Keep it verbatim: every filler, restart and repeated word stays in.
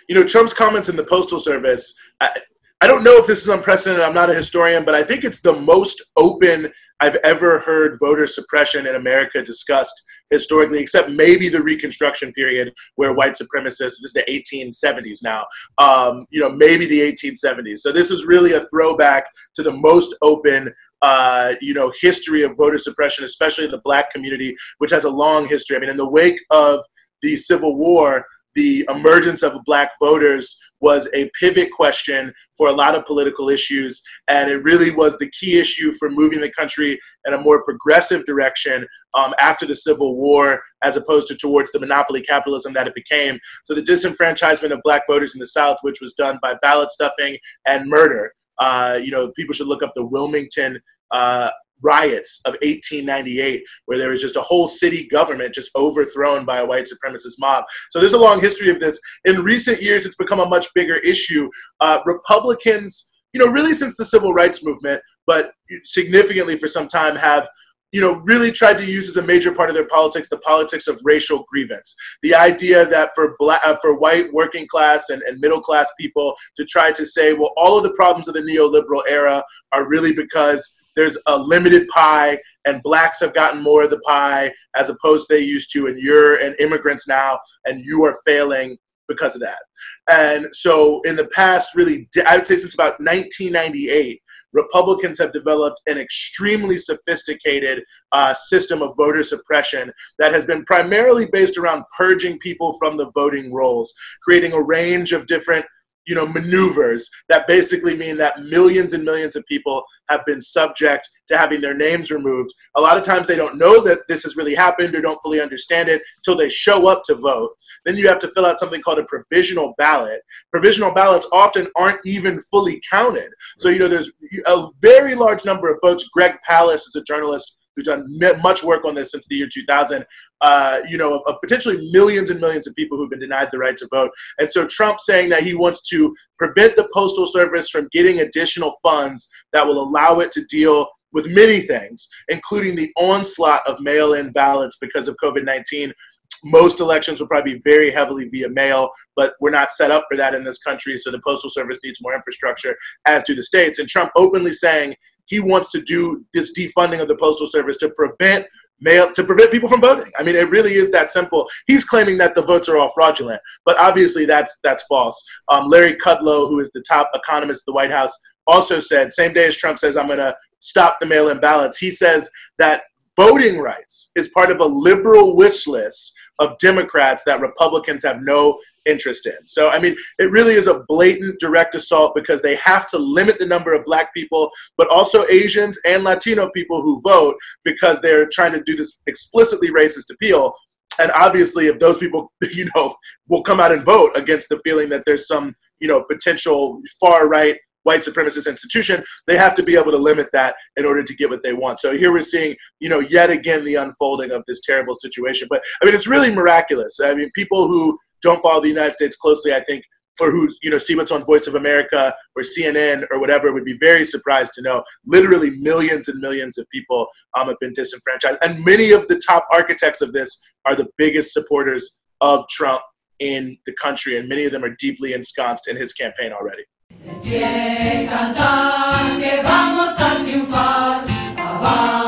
you know, Trump's comments in the Postal Service, I, I don't know if this is unprecedented. I'm not a historian, but I think it's the most open I've ever heard voter suppression in America discussed historically, except maybe the Reconstruction period where white supremacists, this is the eighteen seventies now, um, you know, maybe the eighteen seventies. So this is really a throwback to the most open, uh, you know, history of voter suppression, especially in the Black community, which has a long history. I mean, in the wake of the Civil War, the emergence of Black voters was a pivot question for a lot of political issues, and it really was the key issue for moving the country in a more progressive direction um, after the Civil War, as opposed to towards the monopoly capitalism that it became. So the disenfranchisement of Black voters in the South, which was done by ballot stuffing and murder. Uh, you know, people should look up the Wilmington uh, riots of eighteen ninety-eight, where there was just a whole city government just overthrown by a white supremacist mob. So there's a long history of this. In recent years, it's become a much bigger issue. Uh, Republicans, you know, really since the Civil Rights Movement, but significantly for some time, have you know, really tried to use as a major part of their politics the politics of racial grievance. The idea that for black, uh, for white working class and, and middle class people to try to say, well, all of the problems of the neoliberal era are really because there's a limited pie and blacks have gotten more of the pie as opposed to they used to, and you're an immigrants now and you are failing because of that. And so in the past, really, I would say since about nineteen ninety-eight, Republicans have developed an extremely sophisticated uh, system of voter suppression that has been primarily based around purging people from the voting rolls, creating a range of different you know, maneuvers that basically mean that millions and millions of people have been subject to having their names removed. A lot of times they don't know that this has really happened or don't fully understand it until they show up to vote. Then you have to fill out something called a provisional ballot. Provisional ballots often aren't even fully counted. So, you know, there's a very large number of votes. Greg Palast is a journalist who's done much work on this since the year two thousand, uh, you know, of potentially millions and millions of people who've been denied the right to vote. And so Trump saying that he wants to prevent the Postal Service from getting additional funds that will allow it to deal with many things, including the onslaught of mail-in ballots because of COVID nineteen. Most elections will probably be very heavily via mail, but we're not set up for that in this country, so the Postal Service needs more infrastructure, as do the states. And Trump openly saying he wants to do this defunding of the Postal Service to prevent mail, to prevent people from voting. I mean, it really is that simple. He's claiming that the votes are all fraudulent, but obviously that's that's false. Um, Larry Kudlow, who is the top economist at the White House, also said, same day as Trump says, I'm going to stop the mail-in ballots, he says that voting rights is part of a liberal wish list of Democrats that Republicans have no interest in. So, I mean, it really is a blatant direct assault because they have to limit the number of Black people, but also Asians and Latino people who vote because they're trying to do this explicitly racist appeal. And obviously, if those people, you know, will come out and vote against the feeling that there's some, you know, potential far-right white supremacist institution, they have to be able to limit that in order to get what they want. So here we're seeing, you know, yet again, the unfolding of this terrible situation. But I mean, it's really miraculous. I mean, people who don't follow the United States closely, I think, or who, you know, see what's on Voice of America or C N N or whatever would be very surprised to know literally millions and millions of people um, have been disenfranchised. And many of the top architects of this are the biggest supporters of Trump in the country. And many of them are deeply ensconced in his campaign already. Que cantar, que vamos a triunfar,